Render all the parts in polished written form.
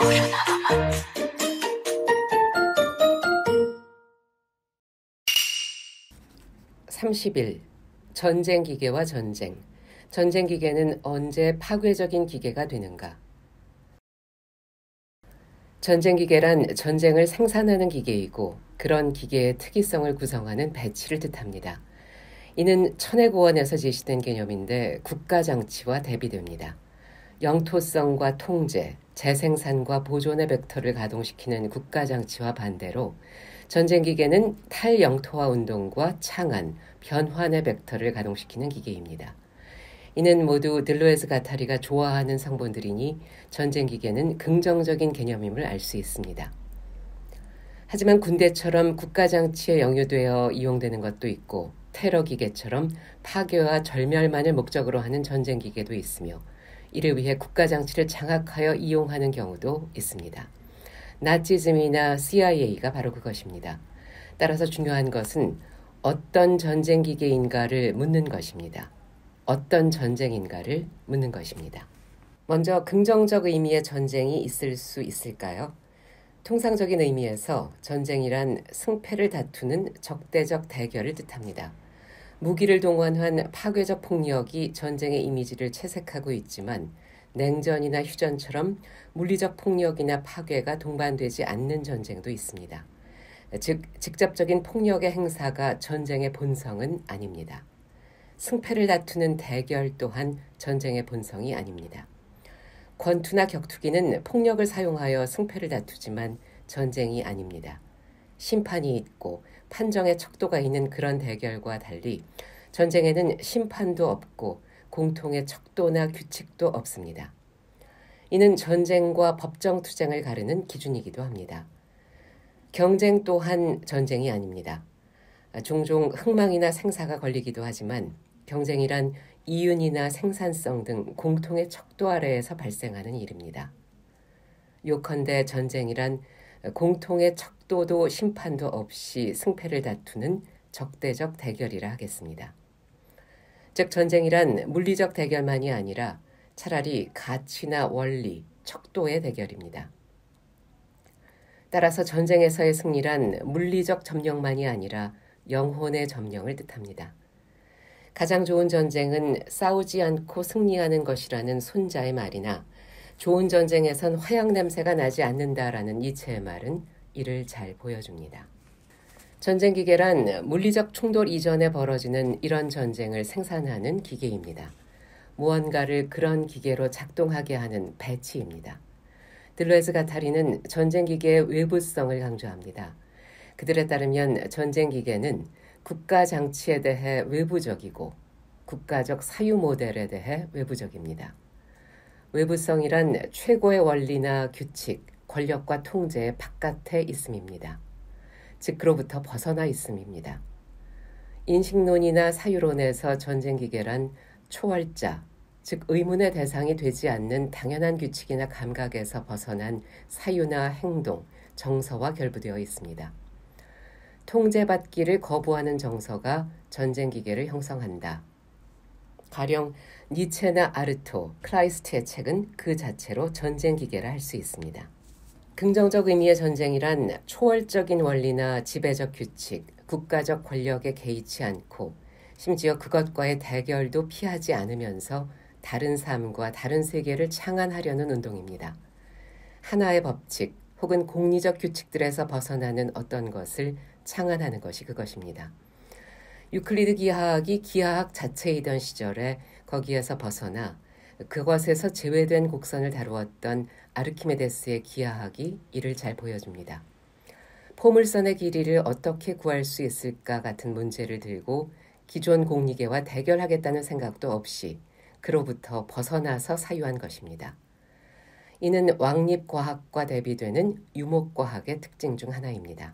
(30일) 전쟁 기계와 전쟁. 전쟁 기계는 언제 파괴적인 기계가 되는가? 전쟁 기계란 전쟁을 생산하는 기계이고 그런 기계의 특이성을 구성하는 배치를 뜻합니다. 이는 천해고원에서 제시된 개념인데 국가장치와 대비됩니다. 영토성과 통제, 재생산과 보존의 벡터를 가동시키는 국가장치와 반대로 전쟁기계는 탈영토화 운동과 창안, 변환의 벡터를 가동시키는 기계입니다. 이는 모두 들로에즈 가타리가 좋아하는 성분들이니 전쟁기계는 긍정적인 개념임을 알 수 있습니다. 하지만 군대처럼 국가장치에 영유되어 이용되는 것도 있고 테러기계처럼 파괴와 절멸만을 목적으로 하는 전쟁기계도 있으며 이를 위해 국가장치를 장악하여 이용하는 경우도 있습니다. 나치즘이나 CIA가 바로 그것입니다. 따라서 중요한 것은 어떤 전쟁기계인가를 묻는 것입니다. 어떤 전쟁인가를 묻는 것입니다. 먼저 긍정적 의미의 전쟁이 있을 수 있을까요? 통상적인 의미에서 전쟁이란 승패를 다투는 적대적 대결을 뜻합니다. 무기를 동원한 파괴적 폭력이 전쟁의 이미지를 채색하고 있지만 냉전이나 휴전처럼 물리적 폭력이나 파괴가 동반되지 않는 전쟁도 있습니다. 즉, 직접적인 폭력의 행사가 전쟁의 본성은 아닙니다. 승패를 다투는 대결 또한 전쟁의 본성이 아닙니다. 권투나 격투기는 폭력을 사용하여 승패를 다투지만 전쟁이 아닙니다. 심판이 있고 판정의 척도가 있는 그런 대결과 달리 전쟁에는 심판도 없고 공통의 척도나 규칙도 없습니다. 이는 전쟁과 법정투쟁을 가르는 기준이기도 합니다. 경쟁 또한 전쟁이 아닙니다. 종종 흥망이나 생사가 걸리기도 하지만 경쟁이란 이윤이나 생산성 등 공통의 척도 아래에서 발생하는 일입니다. 요컨대 전쟁이란 공통의 척도도 심판도 없이 승패를 다투는 적대적 대결이라 하겠습니다. 즉 전쟁이란 물리적 대결만이 아니라 차라리 가치나 원리, 척도의 대결입니다. 따라서 전쟁에서의 승리란 물리적 점령만이 아니라 영혼의 점령을 뜻합니다. 가장 좋은 전쟁은 싸우지 않고 승리하는 것이라는 손자의 말이나 좋은 전쟁에선 화약 냄새가 나지 않는다라는 니체의 말은 이를 잘 보여줍니다. 전쟁기계란 물리적 충돌 이전에 벌어지는 이런 전쟁을 생산하는 기계입니다. 무언가를 그런 기계로 작동하게 하는 배치입니다. 들로에즈 가타리는 전쟁기계의 외부성을 강조합니다. 그들에 따르면 전쟁기계는 국가장치에 대해 외부적이고 국가적 사유 모델에 대해 외부적입니다. 외부성이란 최고의 원리나 규칙, 권력과 통제의 바깥에 있음입니다. 즉 그로부터 벗어나 있음입니다. 인식론이나 사유론에서 전쟁기계란 초월자, 즉 의문의 대상이 되지 않는 당연한 규칙이나 감각에서 벗어난 사유나 행동, 정서와 결부되어 있습니다. 통제받기를 거부하는 정서가 전쟁기계를 형성한다. 가령 니체나 아르토, 클라이스트의 책은 그 자체로 전쟁기계라 할 수 있습니다. 긍정적 의미의 전쟁이란 초월적인 원리나 지배적 규칙, 국가적 권력에 개의치 않고 심지어 그것과의 대결도 피하지 않으면서 다른 삶과 다른 세계를 창안하려는 운동입니다. 하나의 법칙 혹은 공리적 규칙들에서 벗어나는 어떤 것을 창안하는 것이 그것입니다. 유클리드 기하학이 기하학 자체이던 시절에 거기에서 벗어나 그것에서 제외된 곡선을 다루었던 아르키메데스의 기하학이 이를 잘 보여줍니다. 포물선의 길이를 어떻게 구할 수 있을까 같은 문제를 들고 기존 공리계와 대결하겠다는 생각도 없이 그로부터 벗어나서 사유한 것입니다. 이는 왕립과학과 대비되는 유목과학의 특징 중 하나입니다.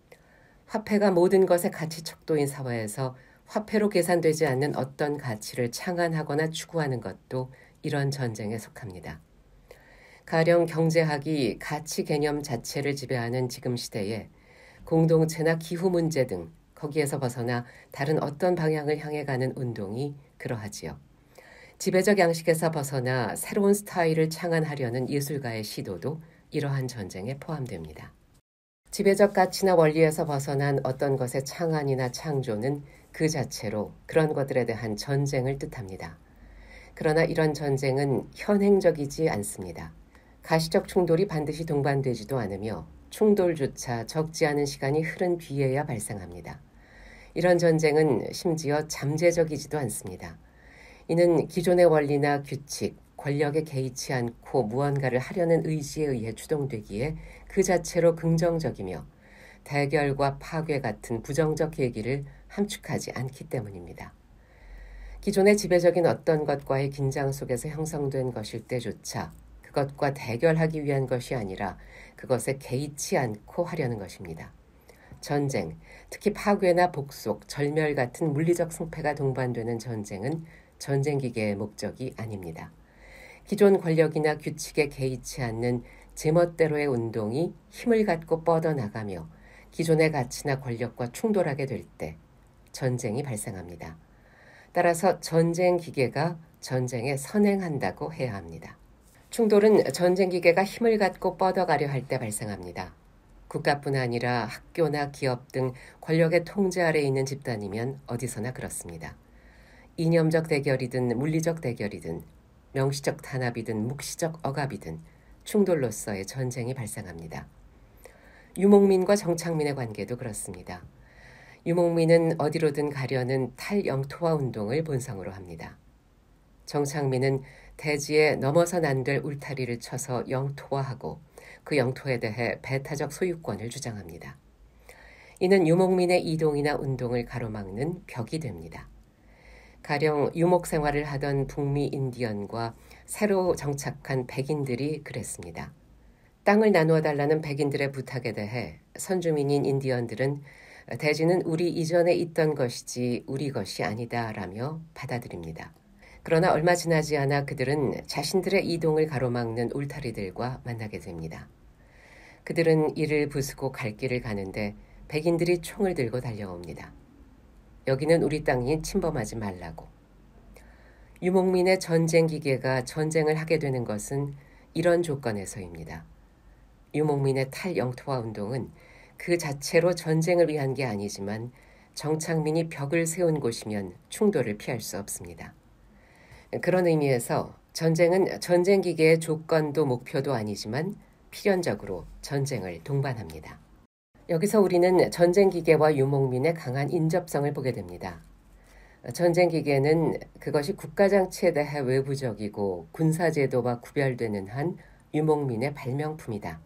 화폐가 모든 것의 가치 척도인 사회에서 화폐로 계산되지 않는 어떤 가치를 창안하거나 추구하는 것도 이런 전쟁에 속합니다. 가령 경제학이 가치 개념 자체를 지배하는 지금 시대에 공동체나 기후 문제 등 거기에서 벗어나 다른 어떤 방향을 향해 가는 운동이 그러하지요. 지배적 양식에서 벗어나 새로운 스타일을 창안하려는 예술가의 시도도 이러한 전쟁에 포함됩니다. 지배적 가치나 원리에서 벗어난 어떤 것의 창안이나 창조는 그 자체로 그런 것들에 대한 전쟁을 뜻합니다. 그러나 이런 전쟁은 현행적이지 않습니다. 가시적 충돌이 반드시 동반되지도 않으며 충돌조차 적지 않은 시간이 흐른 뒤에야 발생합니다. 이런 전쟁은 심지어 잠재적이지도 않습니다. 이는 기존의 원리나 규칙, 권력에 개의치 않고 무언가를 하려는 의지에 의해 주동되기에 그 자체로 긍정적이며 대결과 파괴 같은 부정적 계기를 함축하지 않기 때문입니다. 기존의 지배적인 어떤 것과의 긴장 속에서 형성된 것일 때조차 그것과 대결하기 위한 것이 아니라 그것에 개의치 않고 하려는 것입니다. 전쟁, 특히 파괴나 복속, 절멸 같은 물리적 승패가 동반되는 전쟁은 전쟁기계의 목적이 아닙니다. 기존 권력이나 규칙에 개의치 않는 제멋대로의 운동이 힘을 갖고 뻗어나가며 기존의 가치나 권력과 충돌하게 될 때 전쟁이 발생합니다. 따라서 전쟁 기계가 전쟁에 선행한다고 해야 합니다. 충돌은 전쟁 기계가 힘을 갖고 뻗어가려 할 때 발생합니다. 국가뿐 아니라 학교나 기업 등 권력의 통제 아래 있는 집단이면 어디서나 그렇습니다. 이념적 대결이든 물리적 대결이든 명시적 탄압이든 묵시적 억압이든 충돌로서의 전쟁이 발생합니다. 유목민과 정착민의 관계도 그렇습니다. 유목민은 어디로든 가려는 탈영토화 운동을 본성으로 합니다. 정착민은 대지에 넘어선 안 될 울타리를 쳐서 영토화하고 그 영토에 대해 배타적 소유권을 주장합니다. 이는 유목민의 이동이나 운동을 가로막는 벽이 됩니다. 가령 유목 생활을 하던 북미 인디언과 새로 정착한 백인들이 그랬습니다. 땅을 나누어 달라는 백인들의 부탁에 대해 선주민인 인디언들은 대지는 우리 이전에 있던 것이지 우리 것이 아니다라며 받아들입니다. 그러나 얼마 지나지 않아 그들은 자신들의 이동을 가로막는 울타리들과 만나게 됩니다. 그들은 이를 부수고 갈 길을 가는데 백인들이 총을 들고 달려옵니다. 여기는 우리 땅이니 침범하지 말라고. 유목민의 전쟁 기계가 전쟁을 하게 되는 것은 이런 조건에서입니다. 유목민의 탈영토화 운동은 그 자체로 전쟁을 위한 게 아니지만 정착민이 벽을 세운 곳이면 충돌을 피할 수 없습니다. 그런 의미에서 전쟁은 전쟁 기계의 조건도 목표도 아니지만 필연적으로 전쟁을 동반합니다. 여기서 우리는 전쟁 기계와 유목민의 강한 인접성을 보게 됩니다. 전쟁 기계는 그것이 국가장치에 대해 외부적이고 군사제도와 구별되는 한 유목민의 발명품이다.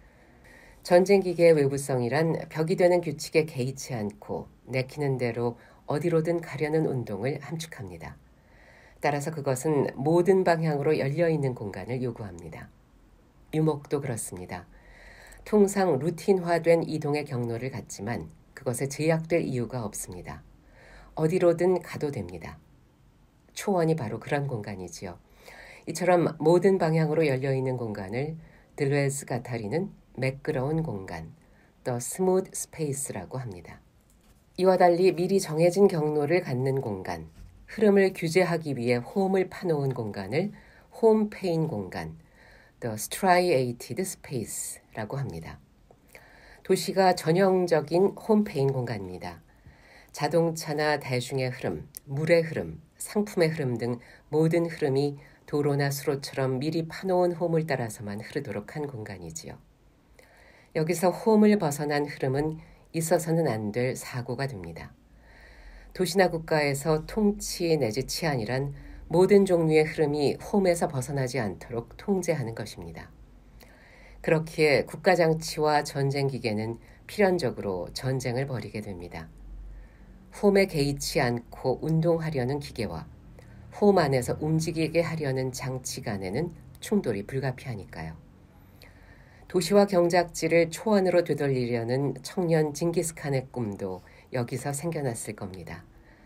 전쟁 기계의 외부성이란 벽이 되는 규칙에 개의치 않고 내키는 대로 어디로든 가려는 운동을 함축합니다. 따라서 그것은 모든 방향으로 열려있는 공간을 요구합니다. 유목도 그렇습니다. 통상 루틴화된 이동의 경로를 갖지만 그것에 제약될 이유가 없습니다. 어디로든 가도 됩니다. 초원이 바로 그런 공간이지요. 이처럼 모든 방향으로 열려있는 공간을 들레즈 가타리는 매끄러운 공간, The Smooth Space라고 합니다. 이와 달리 미리 정해진 경로를 갖는 공간, 흐름을 규제하기 위해 홈을 파놓은 공간을 홈페인 공간, The Striated Space라고 합니다. 도시가 전형적인 홈페인 공간입니다. 자동차나 대중의 흐름, 물의 흐름, 상품의 흐름 등 모든 흐름이 도로나 수로처럼 미리 파놓은 홈을 따라서만 흐르도록 한 공간이지요. 여기서 홈을 벗어난 흐름은 있어서는 안 될 사고가 됩니다. 도시나 국가에서 통치 내지 치안이란 모든 종류의 흐름이 홈에서 벗어나지 않도록 통제하는 것입니다. 그렇기에 국가장치와 전쟁기계는 필연적으로 전쟁을 벌이게 됩니다. 홈에 개의치 않고 운동하려는 기계와 홈 안에서 움직이게 하려는 장치 간에는 충돌이 불가피하니까요. 도시와 경작지를 초원으로 되돌리려는 청년 징기스칸의 꿈도 여기서 생겨났을 겁니다.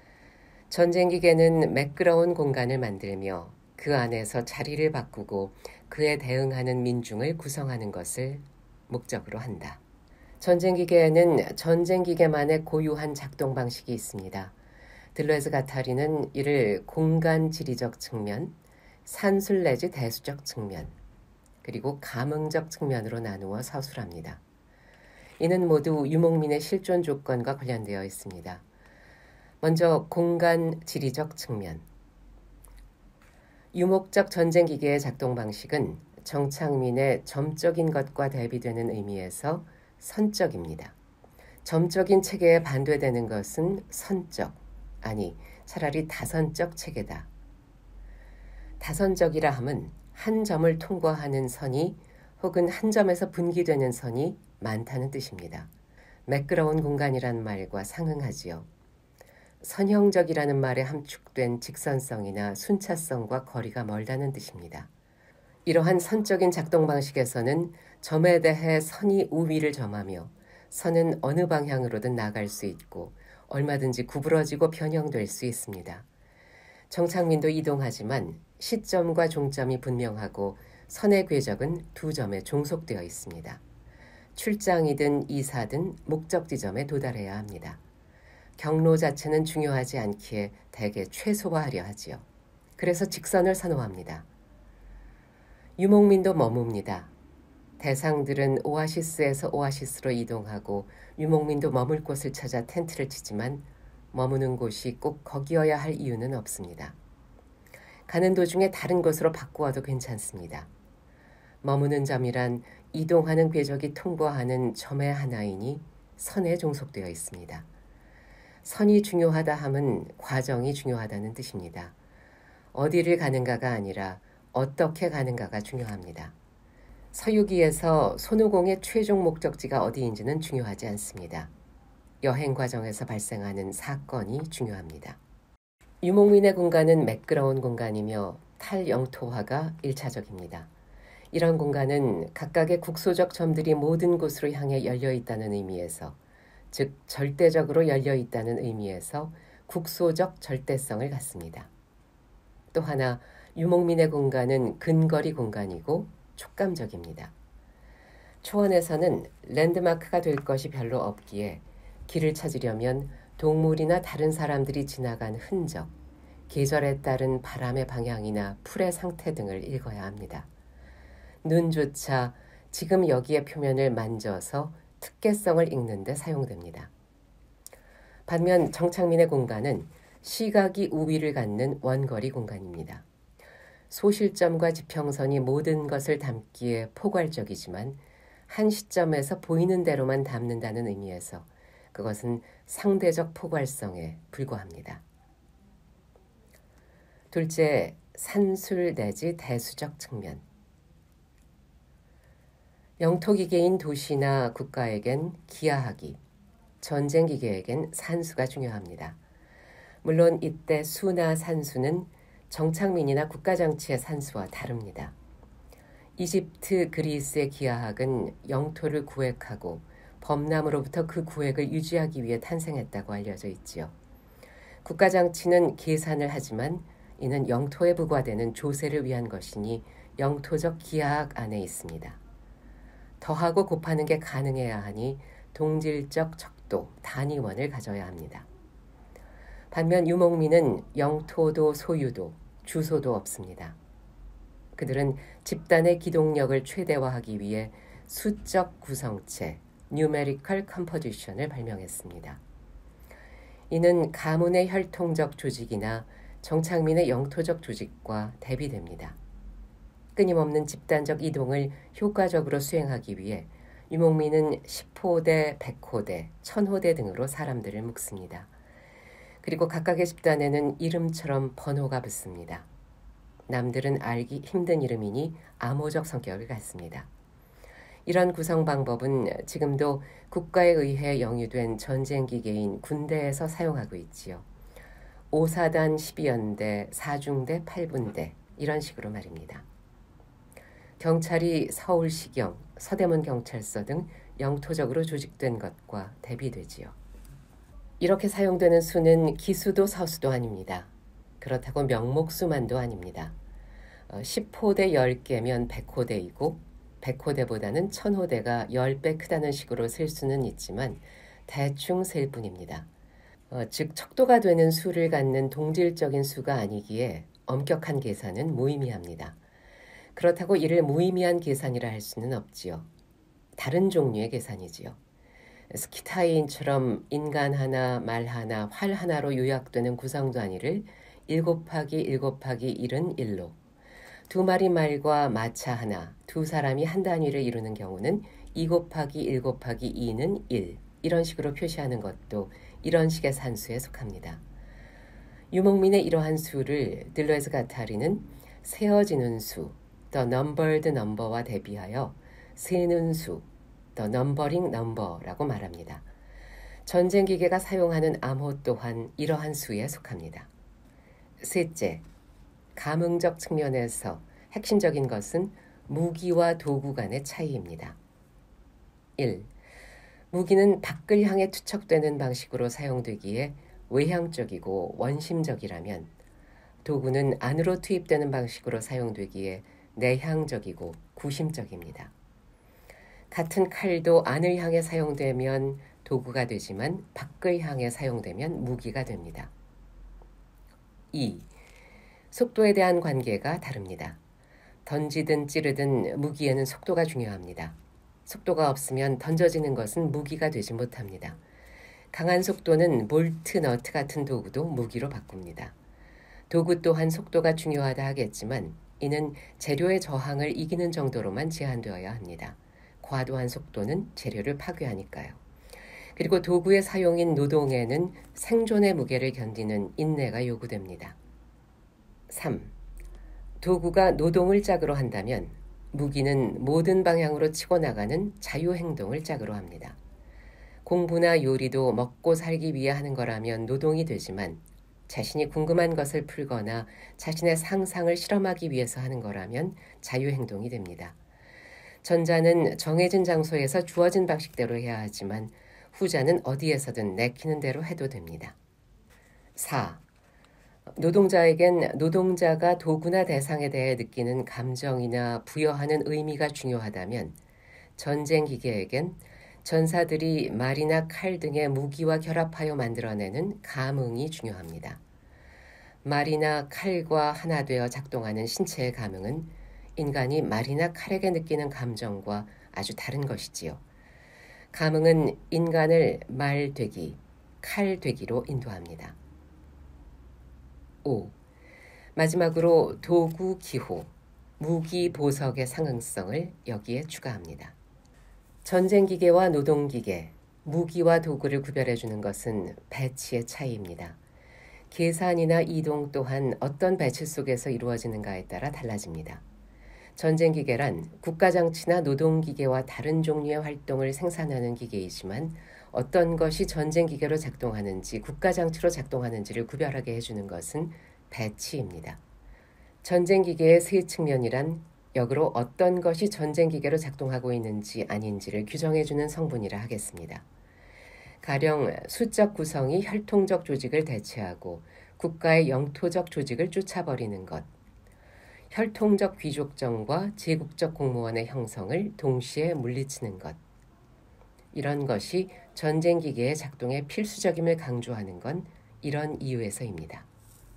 전쟁기계는 매끄러운 공간을 만들며 그 안에서 자리를 바꾸고 그에 대응하는 민중을 구성하는 것을 목적으로 한다. 전쟁기계에는 전쟁기계만의 고유한 작동 방식이 있습니다. 들레즈 가타리는 이를 공간 지리적 측면, 산술 내지 대수적 측면, 그리고 감흥적 측면으로 나누어 서술합니다. 이는 모두 유목민의 실존 조건과 관련되어 있습니다. 먼저 공간 지리적 측면. 유목적 전쟁기계의 작동 방식은 정착민의 점적인 것과 대비되는 의미에서 선적입니다. 점적인 체계에 반대되는 것은 선적, 아니 차라리 다선적 체계다. 다선적이라 함은 한 점을 통과하는 선이 혹은 한 점에서 분기되는 선이 많다는 뜻입니다. 매끄러운 공간이란 말과 상응하지요. 선형적이라는 말에 함축된 직선성이나 순차성과 거리가 멀다는 뜻입니다. 이러한 선적인 작동 방식에서는 점에 대해 선이 우위를 점하며 선은 어느 방향으로든 나갈 수 있고 얼마든지 구부러지고 변형될 수 있습니다. 정착민도 이동하지만 시점과 종점이 분명하고 선의 궤적은 두 점에 종속되어 있습니다. 출장이든 이사든 목적 지점에 도달해야 합니다. 경로 자체는 중요하지 않기에 대개 최소화하려 하지요. 그래서 직선을 선호합니다. 유목민도 머뭅니다. 대상들은 오아시스에서 오아시스로 이동하고 유목민도 머물 곳을 찾아 텐트를 치지만 머무는 곳이 꼭 거기여야 할 이유는 없습니다. 가는 도중에 다른 곳으로 바꾸어도 괜찮습니다. 머무는 점이란 이동하는 궤적이 통과하는 점의 하나이니 선에 종속되어 있습니다. 선이 중요하다 함은 과정이 중요하다는 뜻입니다. 어디를 가는가가 아니라 어떻게 가는가가 중요합니다. 서유기에서 손오공의 최종 목적지가 어디인지는 중요하지 않습니다. 여행 과정에서 발생하는 사건이 중요합니다. 유목민의 공간은 매끄러운 공간이며 탈영토화가 1차적입니다. 이런 공간은 각각의 국소적 점들이 모든 곳으로 향해 열려 있다는 의미에서, 즉 절대적으로 열려 있다는 의미에서 국소적 절대성을 갖습니다. 또 하나 유목민의 공간은 근거리 공간이고 촉감적입니다. 초원에서는 랜드마크가 될 것이 별로 없기에 길을 찾으려면 동물이나 다른 사람들이 지나간 흔적, 계절에 따른 바람의 방향이나 풀의 상태 등을 읽어야 합니다. 눈조차 지금 여기의 표면을 만져서 특개성을 읽는 데 사용됩니다. 반면 정착민의 공간은 시각이 우위를 갖는 원거리 공간입니다. 소실점과 지평선이 모든 것을 담기에 포괄적이지만 한 시점에서 보이는 대로만 담는다는 의미에서 그것은 상대적 포괄성에 불과합니다. 둘째, 산술 내지 대수적 측면. 영토기계인 도시나 국가에겐 기하학이, 전쟁기계에겐 산수가 중요합니다. 물론 이때 수나 산수는 정착민이나 국가정치의 산수와 다릅니다. 이집트, 그리스의 기하학은 영토를 구획하고 범람으로부터 그 구획을 유지하기 위해 탄생했다고 알려져 있지요. 국가정치는 계산을 하지만 이는 영토에 부과되는 조세를 위한 것이니 영토적 기하학 안에 있습니다. 더하고 곱하는 게 가능해야 하니 동질적 척도, 단위원을 가져야 합니다. 반면 유목민은 영토도 소유도 주소도 없습니다. 그들은 집단의 기동력을 최대화하기 위해 수적 구성체, Numerical Composition을 발명했습니다. 이는 가문의 혈통적 조직이나 정착민의 영토적 조직과 대비됩니다. 끊임없는 집단적 이동을 효과적으로 수행하기 위해 유목민은 10호대, 100호대, 1000호대 등으로 사람들을 묶습니다. 그리고 각각의 집단에는 이름처럼 번호가 붙습니다. 남들은 알기 힘든 이름이니 암호적 성격을 갖습니다. 이런 구성 방법은 지금도 국가에 의해 영유된 전쟁기계인 군대에서 사용하고 있지요. 5사단 12연대, 4중대, 8분대 이런 식으로 말입니다. 경찰이 서울시경, 서대문경찰서 등 영토적으로 조직된 것과 대비되지요. 이렇게 사용되는 수는 기수도 서수도 아닙니다. 그렇다고 명목수만도 아닙니다. 10호대 10개면 100호대이고 100호대보다는 1000호대가 10배 크다는 식으로 셀 수는 있지만 대충 셀 뿐입니다. 즉 척도가 되는 수를 갖는 동질적인 수가 아니기에 엄격한 계산은 무의미합니다. 그렇다고 이를 무의미한 계산이라 할 수는 없지요. 다른 종류의 계산이지요. 스키타이인처럼 인간 하나, 말 하나, 활 하나로 요약되는 구성 단위를 1 곱하기 1 곱하기 1은 1로, 두 마리 말과 마차 하나, 두 사람이 한 단위를 이루는 경우는 2 곱하기 1 곱하기 2는 1, 이런 식으로 표시하는 것도 이런 식의 산수에 속합니다. 유목민의 이러한 수를 딜로에즈 가타리는 세어지는 수, the numbered number와 대비하여 세는 수, the numbering number라고 말합니다. 전쟁기계가 사용하는 암호 또한 이러한 수에 속합니다. 셋째, 감흥적 측면에서 핵심적인 것은 무기와 도구 간의 차이입니다. 1. 무기는 밖을 향해 투척되는 방식으로 사용되기에 외향적이고 원심적이라면 도구는 안으로 투입되는 방식으로 사용되기에 내향적이고 구심적입니다. 같은 칼도 안을 향해 사용되면 도구가 되지만 밖을 향해 사용되면 무기가 됩니다. 2. 속도에 대한 관계가 다릅니다. 던지든 찌르든 무기에는 속도가 중요합니다. 속도가 없으면 던져지는 것은 무기가 되지 못합니다. 강한 속도는 볼트, 너트 같은 도구도 무기로 바꿉니다. 도구 또한 속도가 중요하다 하겠지만 이는 재료의 저항을 이기는 정도로만 제한되어야 합니다. 과도한 속도는 재료를 파괴하니까요. 그리고 도구의 사용인 노동에는 생존의 무게를 견디는 인내가 요구됩니다. 3. 도구가 노동을 짝으로 한다면 무기는 모든 방향으로 치고 나가는 자유행동을 짝으로 합니다. 공부나 요리도 먹고 살기 위해 하는 거라면 노동이 되지만 자신이 궁금한 것을 풀거나 자신의 상상을 실험하기 위해서 하는 거라면 자유행동이 됩니다. 전자는 정해진 장소에서 주어진 방식대로 해야 하지만 후자는 어디에서든 내키는 대로 해도 됩니다. 4. 노동자에겐 노동자가 도구나 대상에 대해 느끼는 감정이나 부여하는 의미가 중요하다면 전쟁기계에겐 전사들이 말이나 칼 등의 무기와 결합하여 만들어내는 감흥이 중요합니다. 말이나 칼과 하나 되어 작동하는 신체의 감흥은 인간이 말이나 칼에게 느끼는 감정과 아주 다른 것이지요. 감흥은 인간을 말 되기, 칼 되기로 인도합니다. 5. 마지막으로 도구 기호, 무기 보석의 상응성을 여기에 추가합니다. 전쟁기계와 노동기계, 무기와 도구를 구별해주는 것은 배치의 차이입니다. 계산이나 이동 또한 어떤 배치 속에서 이루어지는가에 따라 달라집니다. 전쟁기계란 국가장치나 노동기계와 다른 종류의 활동을 생산하는 기계이지만 어떤 것이 전쟁기계로 작동하는지 국가장치로 작동하는지를 구별하게 해주는 것은 배치입니다. 전쟁기계의 세 측면이란 역으로 어떤 것이 전쟁기계로 작동하고 있는지 아닌지를 규정해주는 성분이라 하겠습니다. 가령 수적 구성이 혈통적 조직을 대체하고 국가의 영토적 조직을 쫓아버리는 것, 혈통적 귀족정과 제국적 공무원의 형성을 동시에 물리치는 것, 이런 것이 전쟁기계의 작동의 필수적임을 강조하는 건 이런 이유에서입니다.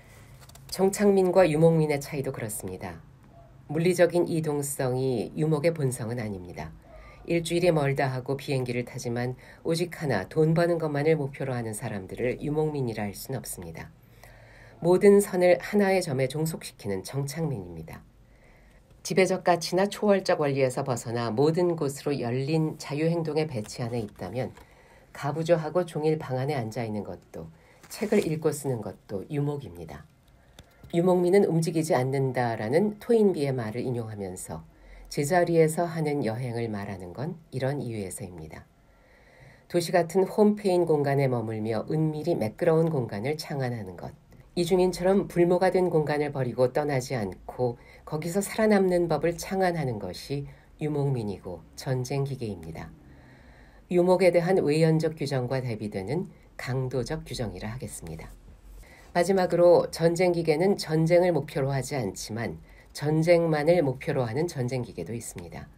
정착민과 유목민의 차이도 그렇습니다. 물리적인 이동성이 유목의 본성은 아닙니다. 일주일이 멀다 하고 비행기를 타지만 오직 하나 돈 버는 것만을 목표로 하는 사람들을 유목민이라 할 수는 없습니다. 모든 선을 하나의 점에 종속시키는 정착민입니다. 지배적 가치나 초월적 원리에서 벗어나 모든 곳으로 열린 자유행동의 배치 안에 있다면 가부좌하고 종일 방 안에 앉아있는 것도 책을 읽고 쓰는 것도 유목입니다. 유목민은 움직이지 않는다라는 토인비의 말을 인용하면서 제자리에서 하는 여행을 말하는 건 이런 이유에서입니다. 도시 같은 홈페인 공간에 머물며 은밀히 매끄러운 공간을 창안하는 것, 이중인처럼 불모가 된 공간을 버리고 떠나지 않고 거기서 살아남는 법을 창안하는 것이 유목민이고 전쟁기계입니다. 유목에 대한 외연적 규정과 대비되는 강도적 규정이라 하겠습니다. 마지막으로 전쟁기계는 전쟁을 목표로 하지 않지만 전쟁만을 목표로 하는 전쟁기계도 있습니다.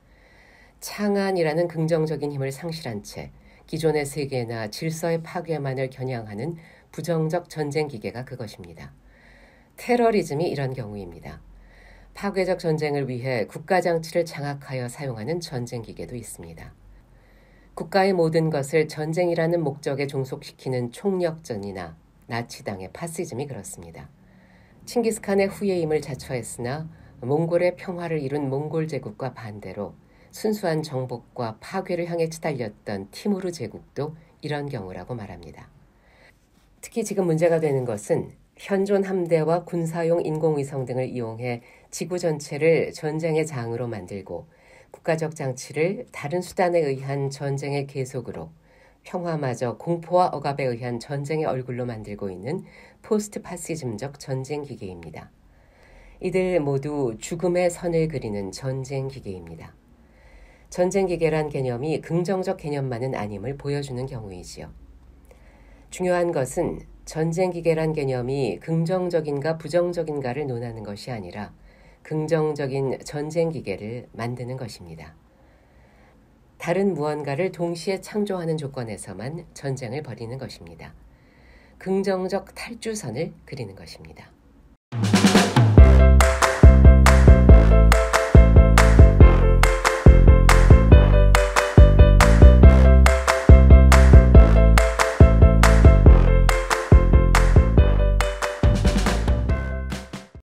창안이라는 긍정적인 힘을 상실한 채 기존의 세계나 질서의 파괴만을 겨냥하는 부정적 전쟁기계가 그것입니다. 테러리즘이 이런 경우입니다. 파괴적 전쟁을 위해 국가 장치를 장악하여 사용하는 전쟁 기계도 있습니다. 국가의 모든 것을 전쟁이라는 목적에 종속시키는 총력전이나 나치당의 파시즘이 그렇습니다. 칭기스칸의 후예임을 자처했으나 몽골의 평화를 이룬 몽골 제국과 반대로 순수한 정복과 파괴를 향해 치달렸던 티무르 제국도 이런 경우라고 말합니다. 특히 지금 문제가 되는 것은 현존 함대와 군사용 인공위성 등을 이용해 지구 전체를 전쟁의 장으로 만들고 국가적 장치를 다른 수단에 의한 전쟁의 계속으로 평화마저 공포와 억압에 의한 전쟁의 얼굴로 만들고 있는 포스트 파시즘적 전쟁 기계입니다. 이들 모두 죽음의 선을 그리는 전쟁 기계입니다. 전쟁 기계란 개념이 긍정적 개념만은 아님을 보여주는 경우이지요. 중요한 것은 전쟁 기계란 개념이 긍정적인가 부정적인가를 논하는 것이 아니라 긍정적인 전쟁 기계를 만드는 것입니다. 다른 무언가를 동시에 창조하는 조건에서만 전쟁을 벌이는 것입니다. 긍정적 탈주선을 그리는 것입니다.